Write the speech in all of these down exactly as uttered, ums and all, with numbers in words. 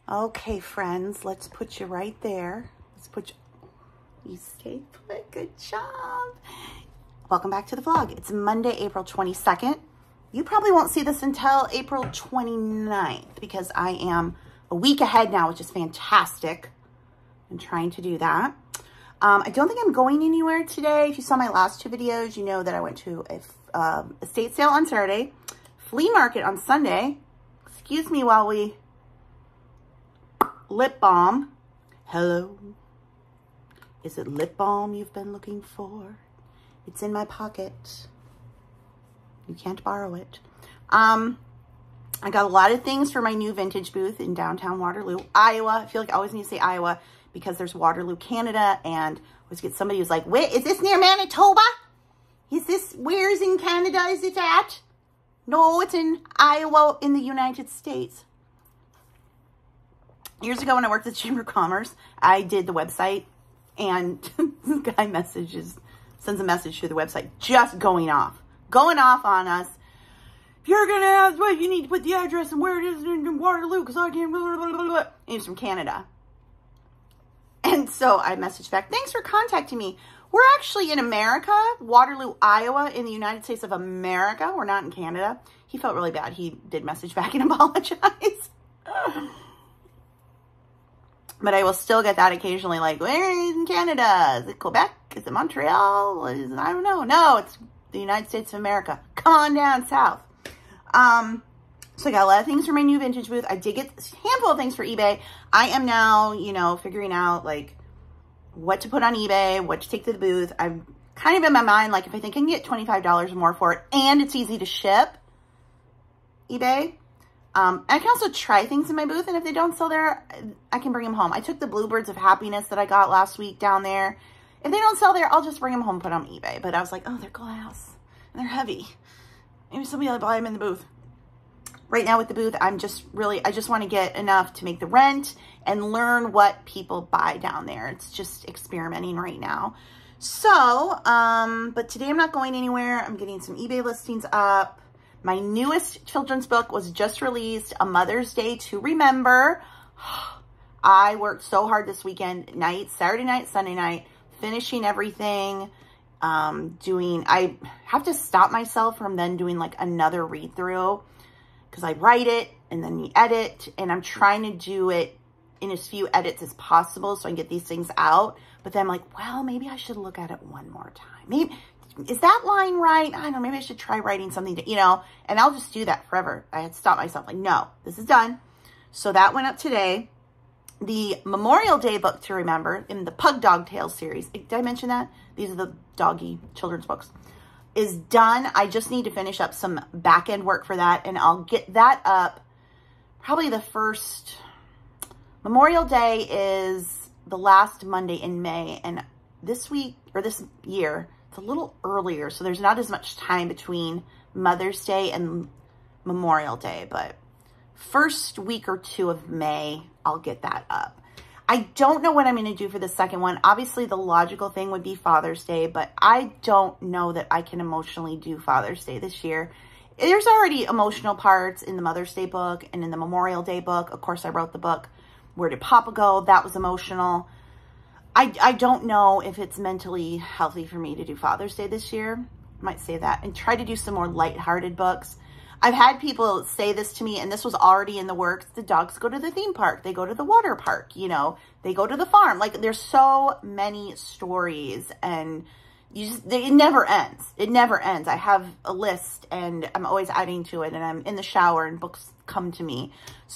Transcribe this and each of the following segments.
Okay, friends, let's put you right there. Let's put you, you stayed put, good job. Welcome back to the vlog. It's Monday, April twenty-second. You probably won't see this until April twenty-ninth because I am a week ahead now, which is fantastic. I'm trying to do that. Um, I don't think I'm going anywhere today. If you saw my last two videos, you know that I went to a uh, estate sale on Saturday, flea market on Sunday. Excuse me while we lip balm. Hello. Is it lip balm you've been looking for? It's in my pocket. You can't borrow it. Um, I got a lot of things for my new vintage booth in downtown Waterloo, Iowa. I feel like I always need to say Iowa because there's Waterloo, Canada, and I always get somebody who's like, wait, is this near Manitoba? Is this, where's in Canada is it at? No, it's in Iowa in the United States. Years ago when I worked at the Chamber of Commerce, I did the website, and this guy messages, sends a message through the website, just going off, going off on us. If you're going to ask, well, you need to put the address and where it is in Waterloo, because I can't, blah, blah, blah, blah. And he's from Canada. And so I messaged back, thanks for contacting me. We're actually in America, Waterloo, Iowa, in the United States of America. We're not in Canada. He felt really bad. He did message back and apologize. But I will still get that occasionally, like, where is in Canada? Is it Quebec? Is it Montreal? Is it, I don't know. No, it's the United States of America. Come on down south. Um, so I got a lot of things for my new vintage booth. I did get a handful of things for eBay. I am now, you know, figuring out, like, what to put on eBay, what to take to the booth. I'm kind of in my mind, like, if I think I can get twenty-five dollars more for it, and it's easy to ship, eBay. Um, I can also try things in my booth, and if they don't sell there, I can bring them home. I took the Bluebirds of Happiness that I got last week down there. If they don't sell there, I'll just bring them home and put them on eBay. But I was like, oh, they're glass, and they're heavy. Maybe somebody will buy them in the booth. Right now with the booth, I'm just really, I just want to get enough to make the rent and learn what people buy down there. It's just experimenting right now. So, um, but today I'm not going anywhere. I'm getting some eBay listings up. My newest children's book was just released, A Mother's Day to Remember. I worked so hard this weekend, night, Saturday night, Sunday night, finishing everything, um, doing, I have to stop myself from then doing like another read through because I write it and then you edit, and I'm trying to do it in as few edits as possible so I can get these things out. But then I'm like, well, maybe I should look at it one more time. Maybe, is that line right? I don't know, maybe I should try writing something, to, you know, and I'll just do that forever. I had to stop myself, like, no, this is done. So that went up today. The Memorial Day book to remember in the Pug Dog Tales series, did I mention that? These are the doggy children's books, is done. I just need to finish up some back end work for that, and I'll get that up probably the first. Memorial Day is the last Monday in May, and this week, or this year, it's a little earlier, so there's not as much time between Mother's Day and Memorial Day, but first week or two of May, I'll get that up. I don't know what I'm going to do for the second one. Obviously, the logical thing would be Father's Day, but I don't know that I can emotionally do Father's Day this year. There's already emotional parts in the Mother's Day book and in the Memorial Day book. Of course, I wrote the book, Where Did Papa Go? That was emotional. I, I don't know if it's mentally healthy for me to do Father's Day this year. I might say that. And try to do some more lighthearted books. I've had people say this to me, and this was already in the works. The dogs go to the theme park. They go to the water park. You know, they go to the farm. Like, there's so many stories, and you just, it never ends. It never ends. I have a list, and I'm always adding to it, and I'm in the shower, and books come to me.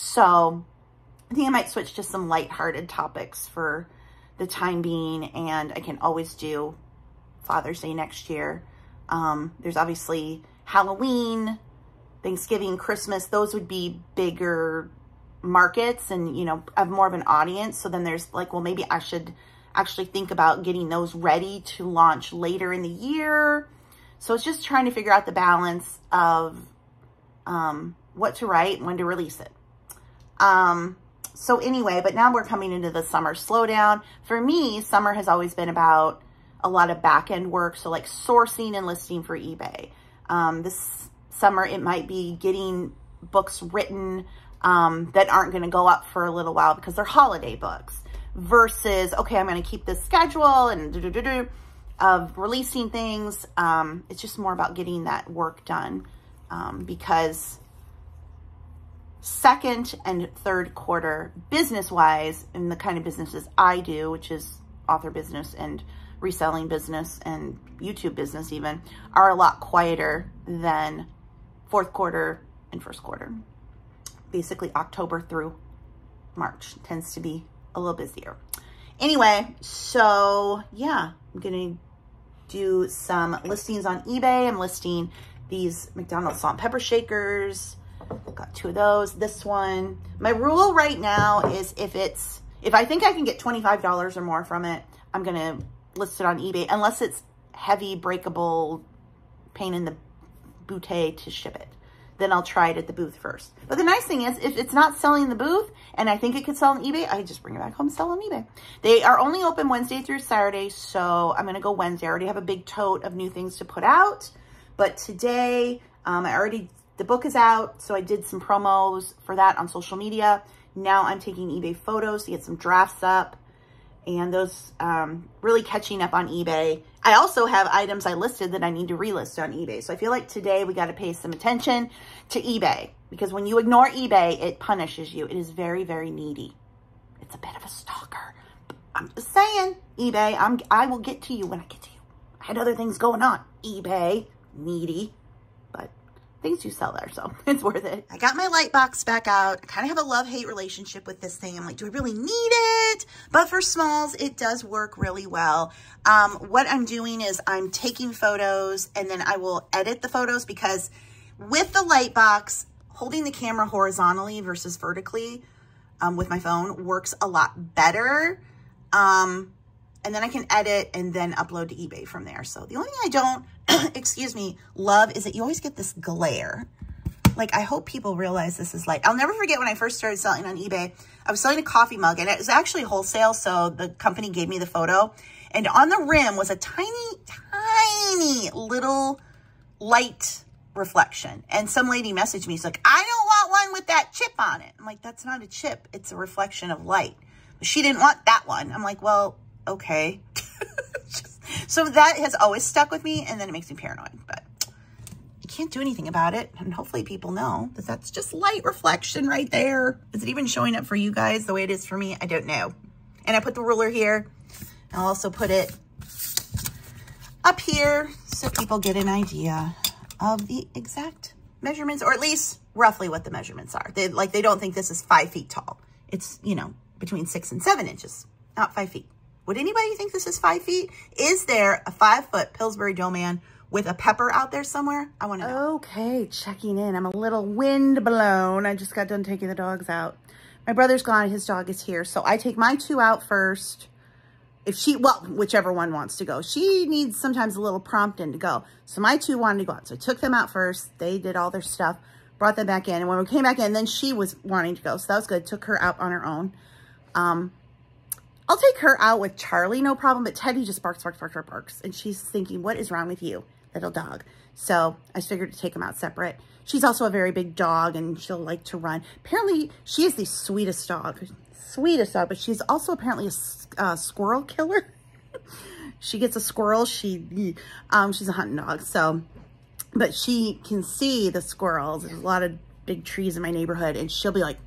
So I think I might switch to some lighthearted topics for the time being, and I can always do Father's Day next year. Um, there's obviously Halloween, Thanksgiving, Christmas. Those would be bigger markets and, you know, have more of an audience. So then there's like, well, maybe I should actually think about getting those ready to launch later in the year. So it's just trying to figure out the balance of um, what to write and when to release it. Um, So anyway, but now we're coming into the summer slowdown. For me, summer has always been about a lot of back-end work. So like sourcing and listing for eBay. Um, this summer, it might be getting books written, um, that aren't going to go up for a little while because they're holiday books versus, okay, I'm going to keep this schedule and do, do, do, do, of releasing things. Um, it's just more about getting that work done um, because second and third quarter business-wise, in the kind of businesses I do, which is author business and reselling business and YouTube business even, are a lot quieter than fourth quarter and first quarter. Basically, October through March tends to be a little busier. Anyway, so yeah, I'm going to do some listings on eBay. I'm listing these McDonald's salt and pepper shakers. Got two of those. This one. My rule right now is if it's, if I think I can get twenty-five dollars or more from it, I'm going to list it on eBay, unless it's heavy, breakable, pain in the bootay to ship it. Then I'll try it at the booth first. But the nice thing is, if it's not selling in the booth and I think it could sell on eBay, I just bring it back home and sell on eBay. They are only open Wednesday through Saturday, so I'm going to go Wednesday. I already have a big tote of new things to put out. But today, um, I already, the book is out, so I did some promos for that on social media. Now I'm taking eBay photos to get some drafts up. And those um, really catching up on eBay. I also have items I listed that I need to relist on eBay. So I feel like today we got to pay some attention to eBay. Because when you ignore eBay, it punishes you. It is very, very needy. It's a bit of a stalker. I'm just saying, eBay, I'm, I will get to you when I get to you. I had other things going on. eBay, needy. But things do sell there, so it's worth it. I got my light box back out. I kind of have a love-hate relationship with this thing. I'm like, do I really need it? But for smalls, it does work really well. Um, what I'm doing is I'm taking photos and then I will edit the photos because with the light box, holding the camera horizontally versus vertically um, with my phone works a lot better. Um, and then I can edit and then upload to eBay from there. So the only thing I don't, excuse me, love is that you always get this glare. Like, I hope people realize this is light. I'll never forget when I first started selling on eBay, I was selling a coffee mug and it was actually wholesale. So the company gave me the photo and on the rim was a tiny, tiny little light reflection. And some lady messaged me, she's like, I don't want one with that chip on it. I'm like, that's not a chip. It's a reflection of light. But she didn't want that one. I'm like, well, okay. So that has always stuck with me, and then it makes me paranoid, but I can't do anything about it. And hopefully people know that that's just light reflection right there. Is it even showing up for you guys the way it is for me? I don't know. And I put the ruler here. I'll also put it up here so people get an idea of the exact measurements, or at least roughly what the measurements are. They, like, they don't think this is five feet tall. It's, you know, between six and seven inches, not five feet. Would anybody think this is five feet? Is there a five foot Pillsbury Doughman with a pepper out there somewhere? I want to know. Okay, checking in. I'm a little wind blown. I just got done taking the dogs out. My brother's gone. His dog is here. So I take my two out first. If she, well, whichever one wants to go. She needs sometimes a little prompting to go. So my two wanted to go out. So I took them out first. They did all their stuff, brought them back in. And when we came back in, then she was wanting to go. So that was good. Took her out on her own. Um, I'll take her out with Charlie, no problem, but Teddy just barks, barks, barks, barks, barks. And she's thinking, what is wrong with you, little dog? So I figured to take them out separate. She's also a very big dog, and she'll like to run. Apparently, she is the sweetest dog. Sweetest dog, but she's also apparently a uh, squirrel killer. She gets a squirrel. She, um, she's a hunting dog, so, but she can see the squirrels. There's a lot of big trees in my neighborhood, and she'll be like,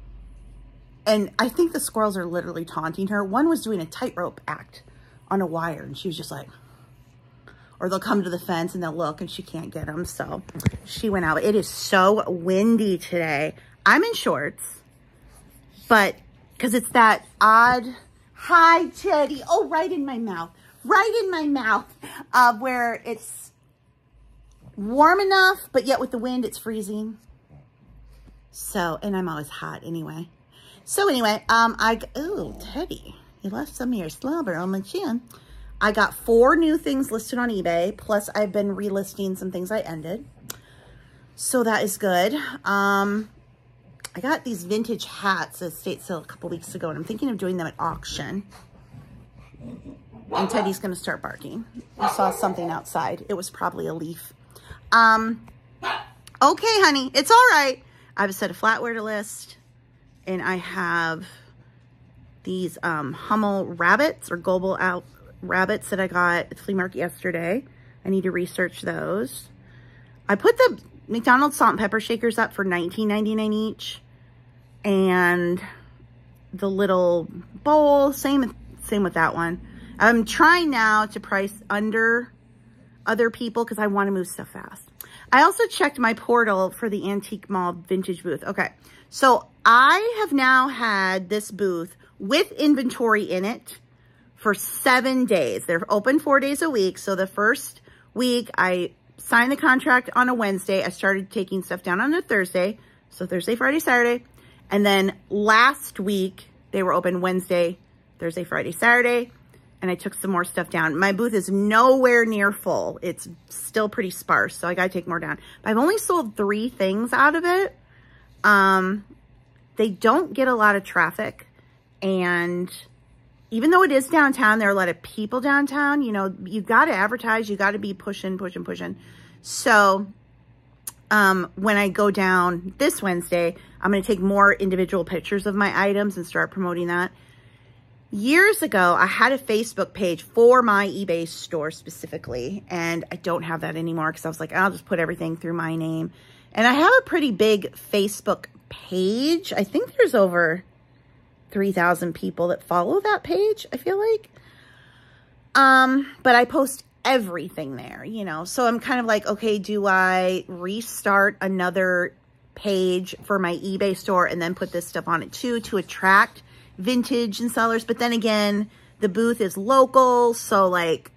and I think the squirrels are literally taunting her. One was doing a tightrope act on a wire, and she was just like, or they'll come to the fence and they'll look and she can't get them. So she went out. It is so windy today. I'm in shorts, but because it's that odd, hi, Teddy. Oh, right in my mouth, right in my mouth, uh, where it's warm enough, but yet with the wind, it's freezing. So, and I'm always hot anyway. So anyway, um, I, ooh, Teddy, you left some of your slobber on my chin. I got four new things listed on eBay, plus I've been relisting some things I ended. So that is good. Um, I got these vintage hats at State Sale a couple weeks ago, and I'm thinking of doing them at auction. And Teddy's going to start barking. I saw something outside. It was probably a leaf. Um, okay, honey, it's all right. I have a set of flatware to list, and I have these um, Hummel rabbits or Global Out rabbits that I got at the flea market yesterday. I need to research those. I put the McDonald's salt and pepper shakers up for nineteen ninety-nine each, and the little bowl, same same with that one. I'm trying now to price under other people because I want to move stuff fast. I also checked my portal for the Antique Mall vintage booth. Okay, so I have now had this booth with inventory in it for seven days. They're open four days a week. So the first week I signed the contract on a Wednesday. I started taking stuff down on a Thursday. So Thursday, Friday, Saturday. And then last week they were open Wednesday, Thursday, Friday, Saturday. And I took some more stuff down. My booth is nowhere near full. It's still pretty sparse, so I gotta take more down. But I've only sold three things out of it. Um, they don't get a lot of traffic. And even though it is downtown, there are a lot of people downtown. You know, you gotta advertise. You gotta be pushing, pushing, pushing. So um, when I go down this Wednesday, I'm gonna take more individual pictures of my items and start promoting that. Years ago, I had a Facebook page for my eBay store specifically, and I don't have that anymore because I was like, I'll just put everything through my name. And I have a pretty big Facebook page. I think there's over three thousand people that follow that page, I feel like. Um, but I post everything there, you know. So I'm kind of like, okay, do I restart another page for my eBay store and then put this stuff on it too to attract vintage and sellers? But then again, the booth is local, so like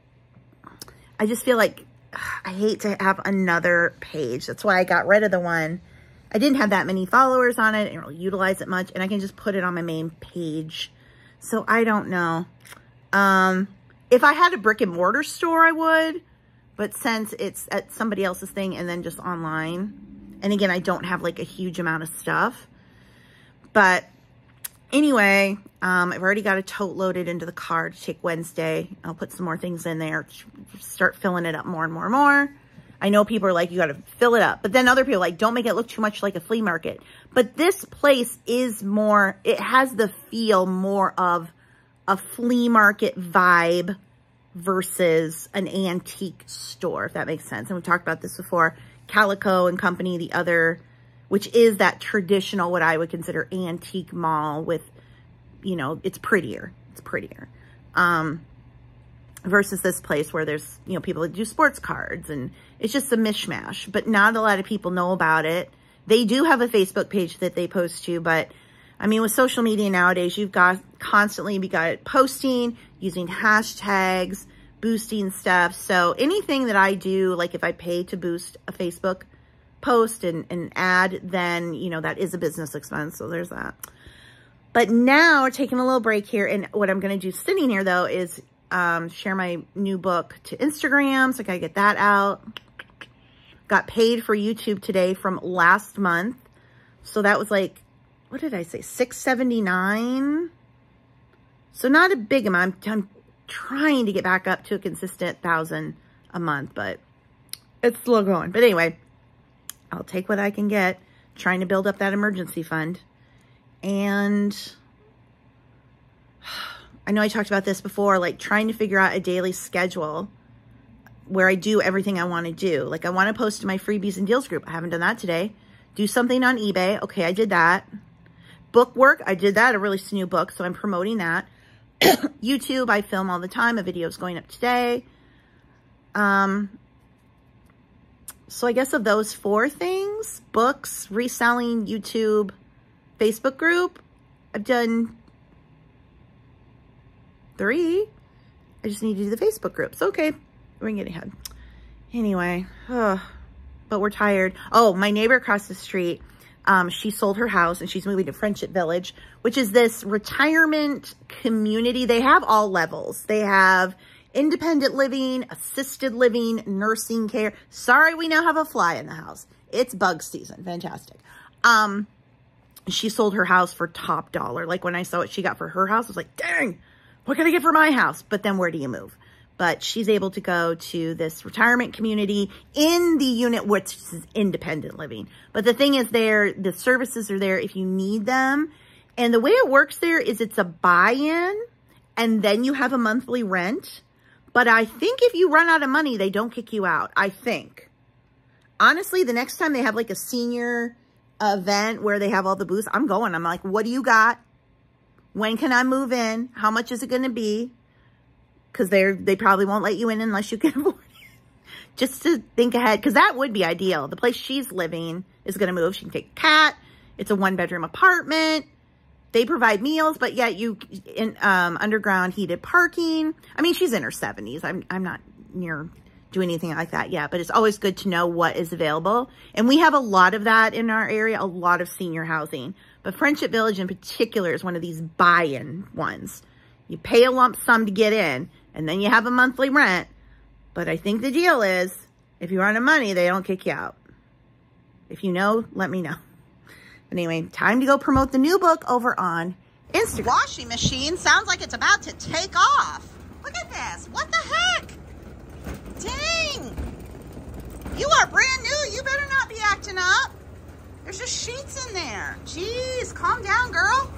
I just feel like ugh, I hate to have another page. That's why I got rid of the one. I didn't have that many followers on it. I didn't really utilize it much, and I can just put it on my main page. So I don't know. Um, if I had a brick and mortar store, I would, but since it's at somebody else's thing and then just online, and again, I don't have like a huge amount of stuff. But anyway, um, I've already got a tote loaded into the car to take Wednesday. I'll put some more things in there, start filling it up more and more and more. I know people are like, you got to fill it up. But then other people are like, don't make it look too much like a flea market. But this place is more, it has the feel more of a flea market vibe versus an antique store, if that makes sense. And we've talked about this before. Calico and Company, the other, which is that traditional, what I would consider antique mall with, you know, it's prettier. It's prettier. Um, versus this place where there's, you know, people that do sports cards and it's just a mishmash, but not a lot of people know about it. They do have a Facebook page that they post to, but I mean, with social media nowadays, you've got constantly, you got posting, using hashtags, boosting stuff. So anything that I do, like if I pay to boost a Facebook post and, and ad, then, you know, that is a business expense. So there's that. But now we're taking a little break here. And what I'm going to do sitting here though, is um, share my new book to Instagram. So I got to get that out. Got paid for YouTube today from last month. So that was like, what did I say? six seventy-nine. So not a big amount. I'm trying to get back up to a consistent thousand a month, but it's still going. But anyway, I'll take what I can get, trying to build up that emergency fund. And I know I talked about this before, like trying to figure out a daily schedule where I do everything I want to do. Like I want to post to my freebies and deals group. I haven't done that today. Do something on eBay. Okay, I did that. Book work, I did that. I released a new book, so I'm promoting that. YouTube, I film all the time. A video is going up today. Um, so I guess of those four things, books, reselling, YouTube, Facebook group, I've done three. I just need to do the Facebook group. So, okay, we're getting ahead. Anyway, ugh, but we're tired. Oh, my neighbor across the street, um, she sold her house and she's moving to Friendship Village, which is this retirement community. They have all levels. They have independent living, assisted living, nursing care. Sorry, we now have a fly in the house. It's bug season. Fantastic. Um, she sold her house for top dollar. Like when I saw what she got for her house, I was like, dang, what can I get for my house? But then where do you move? but she's able to go to this retirement community in the unit, which is independent living. But the thing is there, the services are there if you need them. And the way it works there is it's a buy-in and then you have a monthly rent. But I think if you run out of money, they don't kick you out. I think. Honestly, the next time they have like a senior event where they have all the booths, I'm going. I'm like, what do you got? When can I move in? How much is it going to be? Because they're they probably won't let you in unless you can afford it. Just to think ahead, because that would be ideal. The place she's living is going to move. She can take a cat. It's a one-bedroom apartment. They provide meals, but yet you in um, underground heated parking. I mean, she's in her seventies. I'm I'm not near doing anything like that yet, but it's always good to know what is available. And we have a lot of that in our area, a lot of senior housing. But Friendship Village in particular is one of these buy-in ones. You pay a lump sum to get in, and then you have a monthly rent. But I think the deal is, if you're out of money, they don't kick you out. If you know, let me know. But anyway, time to go promote the new book over on Instagram. Washing machine sounds like it's about to take off. Look at this. What the heck? Dang. You are brand new. You better not be acting up. There's just sheets in there. Jeez, calm down, girl.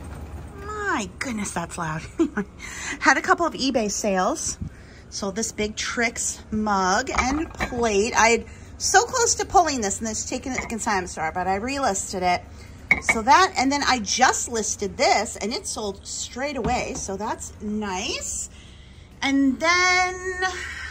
My goodness, that's loud. Had a couple of eBay sales. So this big Trix mug and plate. I had so close to pulling this and it's taken it to consignment store, but I relisted it. So that, and then I just listed this and it sold straight away. So that's nice. And then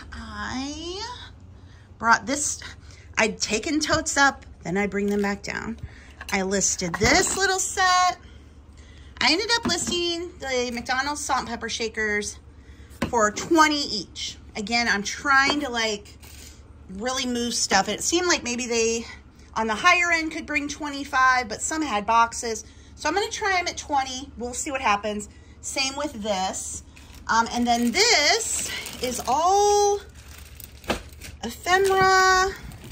I brought this. I'd taken totes up, then I bring them back down. I listed this little set. I ended up listing the McDonald's salt and pepper shakers for twenty each. Again, I'm trying to like really move stuff. It seemed like maybe they, on the higher end, could bring twenty-five, but some had boxes. So I'm going to try them at twenty. We'll see what happens. Same with this. Um, and then this is all ephemera,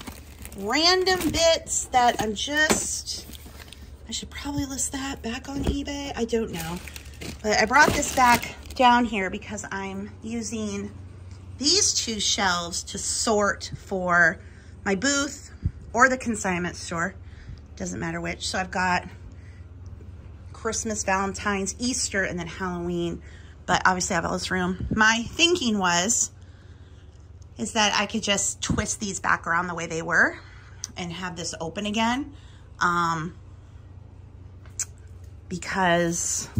random bits that I'm just, I should probably list that back on eBay. I don't know. But I brought this back down here because I'm using these two shelves to sort for my booth or the consignment store. Doesn't matter which. So I've got Christmas, Valentine's, Easter, and then Halloween. But obviously I have all this room. My thinking was, is that I could just twist these back around the way they were and have this open again. Um, because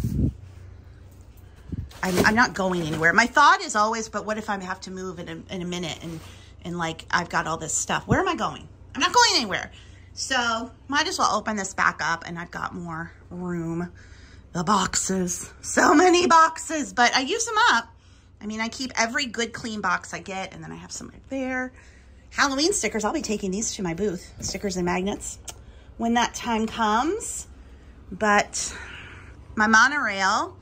I'm, I'm not going anywhere. My thought is always, but what if I have to move in a, in a minute and, and like I've got all this stuff? Where am I going? I'm not going anywhere. So might as well open this back up and I've got more room. The boxes, so many boxes, but I use them up. I mean, I keep every good clean box I get, and then I have some right there. Halloween stickers, I'll be taking these to my booth, stickers and magnets, when that time comes. But my monorail,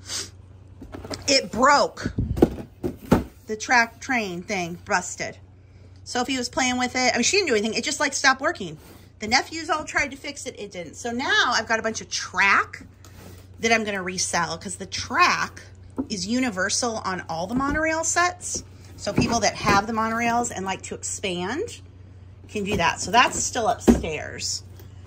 it broke. The track train thing busted. Sophie was playing with it. I mean, she didn't do anything. It just like stopped working. The nephews all tried to fix it. It didn't. So now I've got a bunch of track that I'm going to resell because the track is universal on all the monorail sets. So people that have the monorails and like to expand can do that. So that's still upstairs.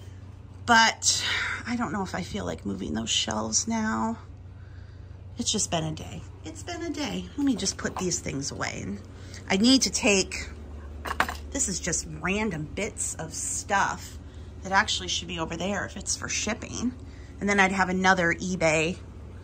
But I don't know if I feel like moving those shelves now. It's just been a day. It's been a day. Let me just put these things away. I need to take, this is just random bits of stuff that actually should be over there if it's for shipping. And then I'd have another eBay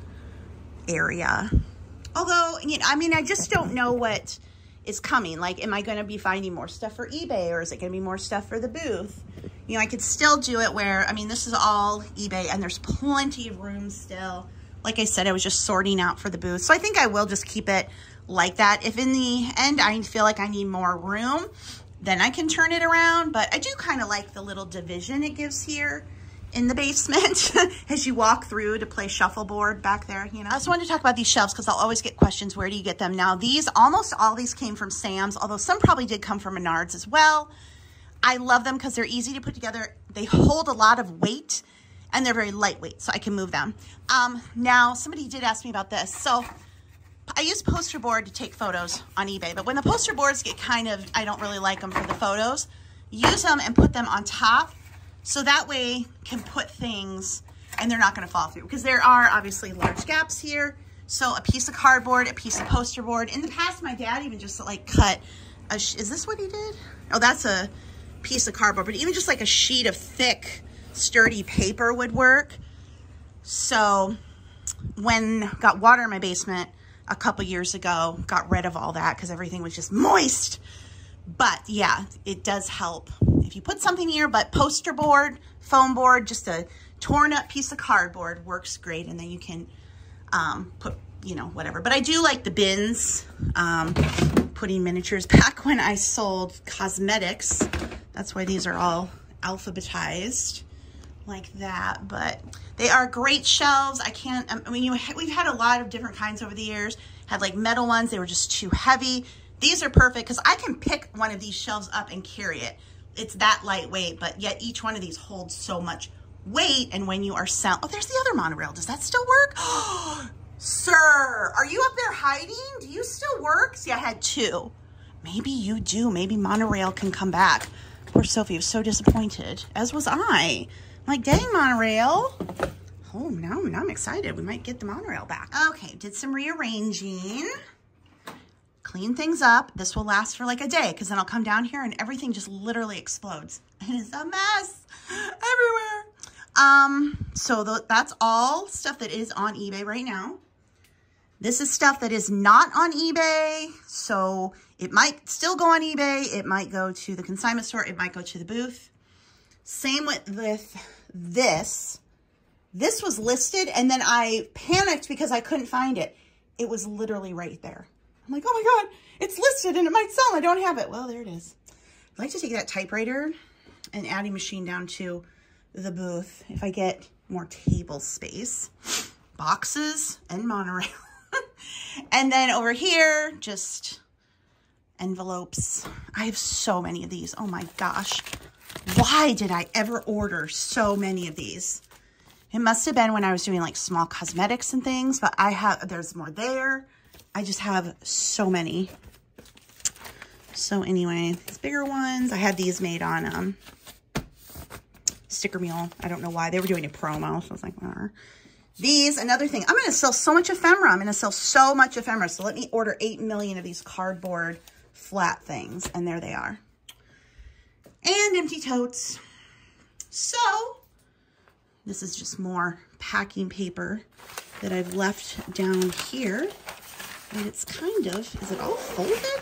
area. Although, you know, I mean, I just don't know what is coming. Like, am I going to be finding more stuff for eBay or is it going to be more stuff for the booth? You know, I could still do it where, I mean, this is all eBay and there's plenty of room still. Like I said, I was just sorting out for the booth. So I think I will just keep it like that. If in the end I feel like I need more room, then I can turn it around. But I do kind of like the little division it gives here in the basement as you walk through to play shuffleboard back there. You know, I just wanted to talk about these shelves because I'll always get questions. Where do you get them? Now these, almost all these came from Sam's, although some probably did come from Menards as well. I love them because they're easy to put together. They hold a lot of weight and they're very lightweight, so I can move them. Um, now somebody did ask me about this. So I use poster board to take photos on eBay, but when the poster boards get kind of, I don't really like them for the photos, use them and put them on top so that way you can put things and they're not going to fall through, because there are obviously large gaps here. So a piece of cardboard, a piece of poster board. In the past, my dad even just like cut a, sh is this what he did? Oh, that's a piece of cardboard, but even just like a sheet of thick, sturdy paper would work. So when got water in my basement a couple years ago, got rid of all that because everything was just moist. But yeah, it does help if you put something here, but poster board, foam board, just a torn up piece of cardboard works great. And then you can um, put, you know, whatever. But I do like the bins, um, putting miniatures. Back when I sold cosmetics, that's why these are all alphabetized like that. But they are great shelves. I can't, I mean, you, we've had a lot of different kinds over the years. Had like metal ones, they were just too heavy. These are perfect because I can pick one of these shelves up and carry it. It's that lightweight, but yet each one of these holds so much weight. And when you are selling, oh, there's the other monorail. Does that still work? Sir, are you up there hiding? Do you still work? See, I had two. Maybe you do. Maybe monorail can come back. Poor Sophie was so disappointed, as was I. I'm like, dang, monorail. Oh, now, now I'm excited. We might get the monorail back. Okay, did some rearranging. Clean things up. This will last for like a day because then I'll come down here and everything just literally explodes. And it's a mess everywhere. Um, so th that's all stuff that is on eBay right now. This is stuff that is not on eBay. So it might still go on eBay. It might go to the consignment store. It might go to the booth. Same with, with this. This was listed and then I panicked because I couldn't find it. It was literally right there. I'm like, oh my God, it's listed and it might sell. I don't have it. Well, there it is. I'd like to take that typewriter and adding machine down to the booth if I get more table space. Boxes and monorail. And then over here, just envelopes. I have so many of these. Oh my gosh. Why did I ever order so many of these? It must have been when I was doing like small cosmetics and things, but I have, there's more there. I just have so many. So anyway, these bigger ones, I had these made on um, Sticker Mule. I don't know why. They were doing a promo, so I was like, whatever. These, another thing, I'm going to sell so much ephemera. I'm going to sell so much ephemera. So let me order eight million of these cardboard flat things. And there they are. And empty totes. So this is just more packing paper that I've left down here. And it's kind of, is it all folded?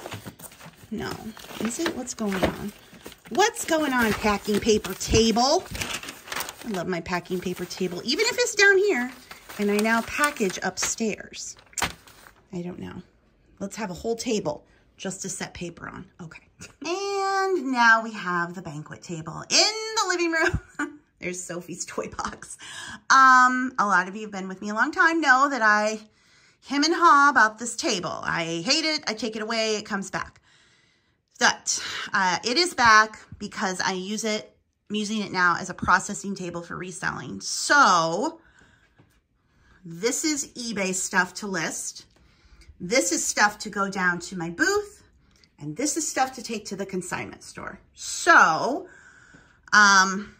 No. Is it? What's going on? What's going on, packing paper table? I love my packing paper table, even if it's down here. And I now package upstairs. I don't know. Let's have a whole table just to set paper on. Okay. And now we have the banquet table in the living room. There's Sophie's toy box. Um, a lot of you have been with me a long time know that I hem and haw about this table. I hate it. I take it away. It comes back. But uh, it is back because I use it, I'm using it now as a processing table for reselling. So this is eBay stuff to list. This is stuff to go down to my booth. And this is stuff to take to the consignment store. So um,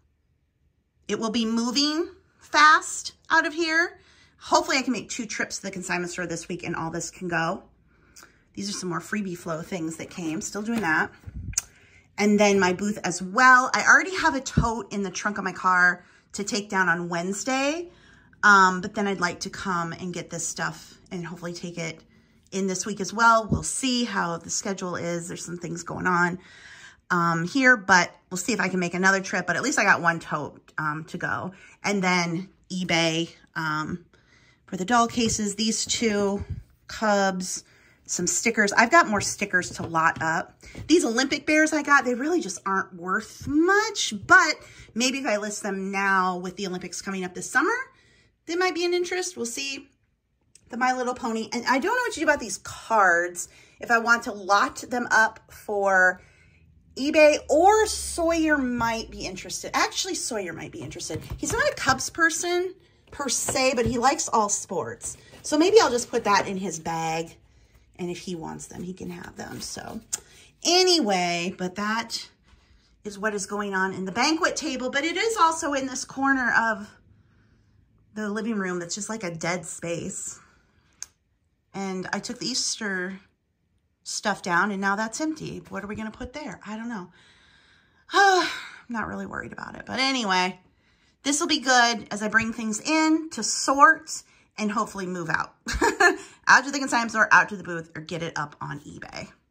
it will be moving fast out of here. Hopefully I can make two trips to the consignment store this week and all this can go. These are some more freebie flow things that came. Still doing that. And then my booth as well. I already have a tote in the trunk of my car to take down on Wednesday. Um, but then I'd like to come and get this stuff and hopefully take it in this week as well. We'll see how the schedule is. There's some things going on um, here, but we'll see if I can make another trip. But at least I got one tote um, to go. And then eBay um, for the doll cases, these two, Cubs, some stickers. I've got more stickers to lot up. These Olympic bears I got, they really just aren't worth much, but maybe if I list them now with the Olympics coming up this summer, they might be an interest. We'll see. The My Little Pony. And I don't know what to do about these cards. If I want to lot them up for eBay, or Sawyer might be interested. Actually, Sawyer might be interested. He's not a Cubs person, per se, but he likes all sports. So maybe I'll just put that in his bag. And if he wants them, he can have them. So anyway, but that is what is going on in the banquet table. But it is also in this corner of the living room that's just like a dead space. And I took the Easter stuff down and now that's empty. What are we going to put there? I don't know. I'm not really worried about it. But anyway, this will be good as I bring things in to sort and hopefully move out. Out to the consignment store, out to the booth, or get it up on eBay.